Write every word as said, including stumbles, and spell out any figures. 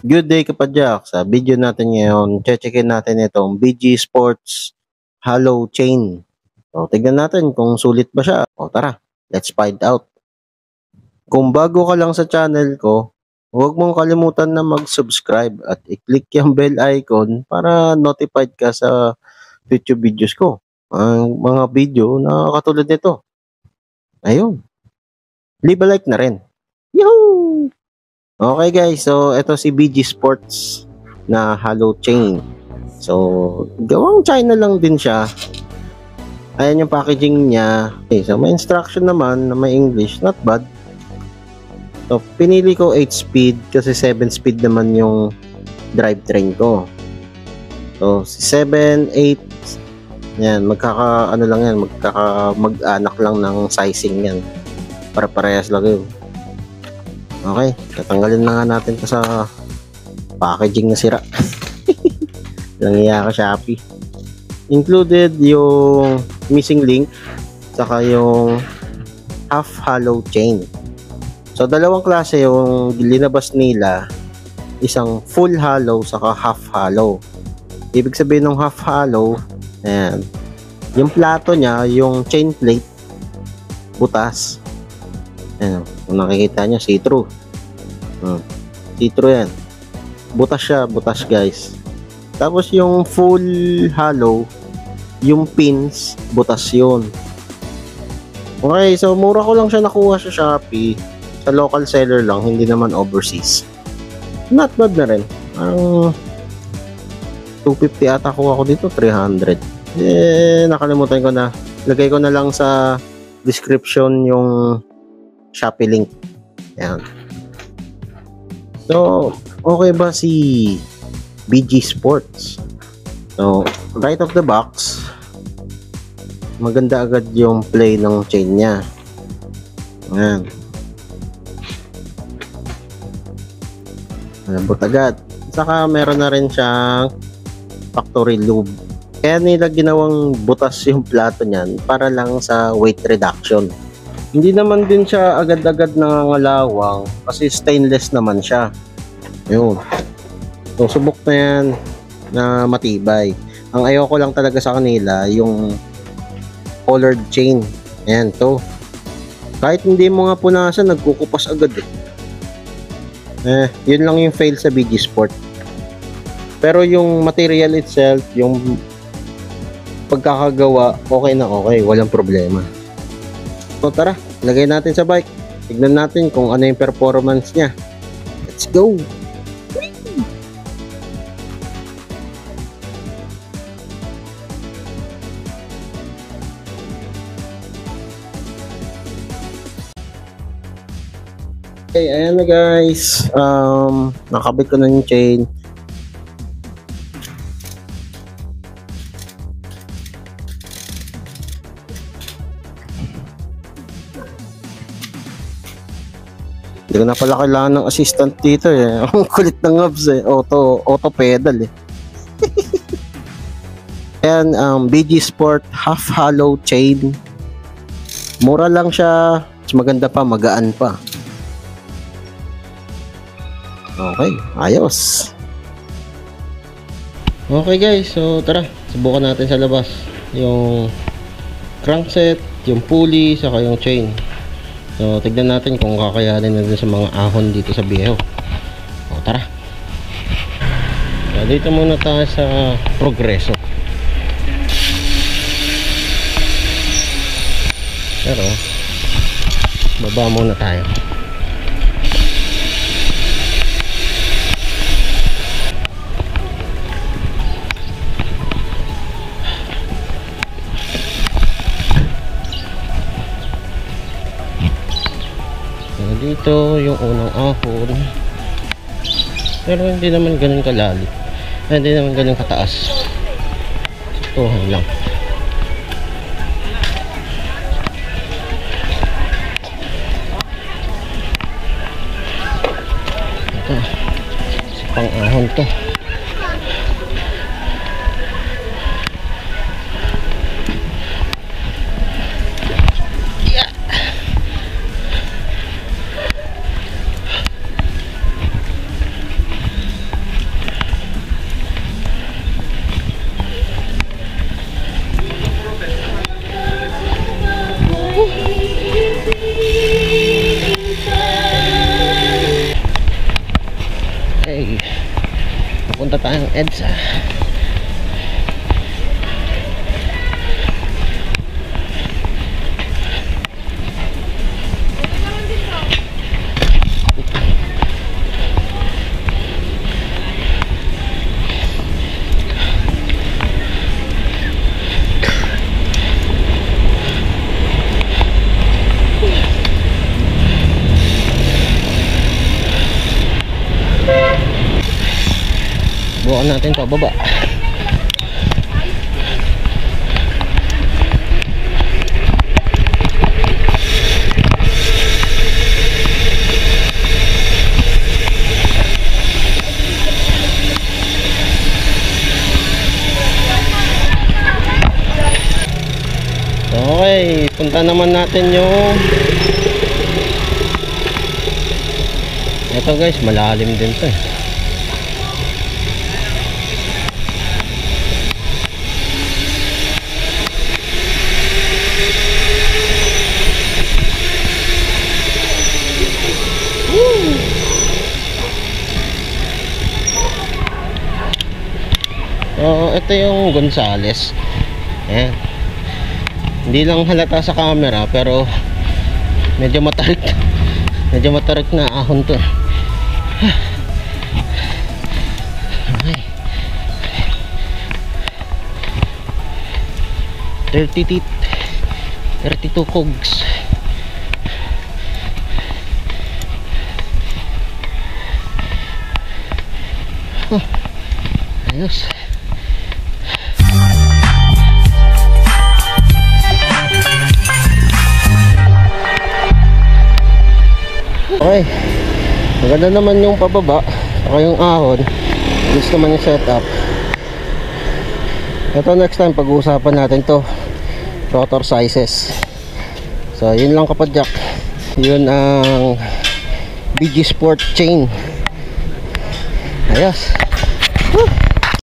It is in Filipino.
Good day kapadyak. Sa video natin ngayon, checkin natin itong B G Sports Hollow Chain. So, tignan natin kung sulit ba siya. O tara, let's find out. Kung bago ka lang sa channel ko, huwag mong kalimutan na mag-subscribe at i-click yung bell icon para notified ka sa future videos ko. Ang mga video na katulad nito. Ayun. Leave a like na rin. Yahoo! Okay guys, so ito si B G Sports na hollow chain. So, gawang China lang din siya. Ayan yung packaging niya. Okay, so may instruction naman na may English, not bad. So, pinili ko eight speed kasi seven speed naman yung drivetrain ko. So, si seven, eight, yan, magkaka, ano lang yan, magkaka, mag-anak lang ng sizing yan. Para parehas lang yun. Okay, tatanggalin na nga natin ito sa packaging na sira. Nangiya ka Shopee. Included yung missing link saka yung half hollow chain. So dalawang klase yung linabas nila, isang full hollow saka half hollow. Ibig sabihin ng half hollow, ayan, yung plato niya, yung chain plate, butas. Ayan, kung nakikita nyo, see-through. Hmm. See-through yan. Butas siya, butas guys. Tapos yung full hollow, yung pins, butas yun. Okay, so mura ko lang siya nakuha sa Shopee. Sa local seller lang, hindi naman overseas. Not bad na rin. Ang two fifty ata kuha ko dito, three hundred. Eh, nakalimutan ko na. Lagay ko na lang sa description yung Shopee link. Ayan. So, okay ba si B G Sports? So, right off the box, maganda agad yung play ng chain niya. Ayan. Malambot agad. Saka meron na rin siyang factory lube. Kaya nila ginawang butas yung plato niyan para lang sa weight reduction. Hindi naman din siya agad-agad nangangalawang kasi stainless naman siya. Yun. So, subok na yan na matibay. Ang ayoko lang talaga sa kanila, yung colored chain. Ayan, to. Kahit hindi mo nga punasan, nagkukupas agad eh. Eh, yun lang yung fail sa B G Sport. Pero yung material itself, yung pagkakagawa, okay na okay. Walang problema. So tara, lagay natin sa bike. Tignan natin kung ano yung performance niya. Let's go! Okay, ayan na guys. Um, nakabit ko na yung chain. Hindi ko na pala kailangan ng assistant dito eh. Ang kulit ng knobs eh. Auto, auto pedal eh. Ayan, um, B G Sport half hollow chain. Mura lang siya. Mas maganda pa, magaan pa. Okay, ayos. Okay guys, so tara, subukan natin sa labas. Yung crankset, yung pulley, saka yung chain. So, tignan natin kung kakayanin natin sa mga ahon dito sa Bieho. O, tara. So, dito muna tayo sa Progreso. Pero, baba muna tayo. Dito yung unang ahon, pero hindi naman ganun kalalim, hindi naman ganun kataas, saktuhan lang. Ito si pang ahon to. Okay, pupunta tayong EDSA. Bukan natin pababa. Okay, punta naman natin yung ito guys, malalim din to eh. So, ito yung Gonzales. Ayan. Hindi lang halata sa camera pero medyo matarik. Medyo matarik na ahon to. Okay. thirty teeth. thirty-two cogs. Huh. Ayos. Okay, maganda naman yung pababa saka yung ahon. Gusto naman yung setup. Ito next time pag-uusapan natin to, rotor sizes. So yun lang kapadyak. Yun ang B G Sport chain. Ayos. Woo!